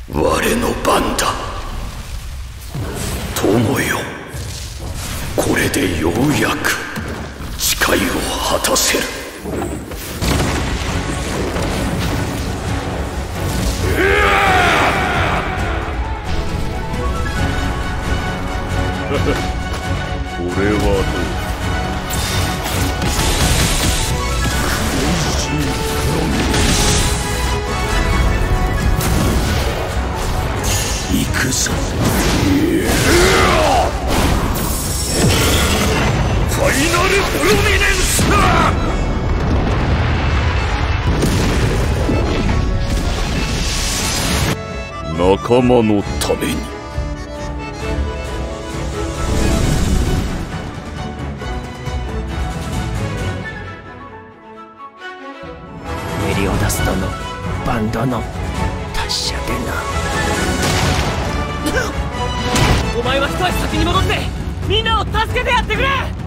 我の番だ。友よ、これでようやく誓いを果たせる。 これはどう？ 行くぞ。ファイナルプロミネンスだ。 仲間のために。 メリオダス殿、バン殿、達者でな。お前は一足先に戻ってみんなを助けてやってくれ。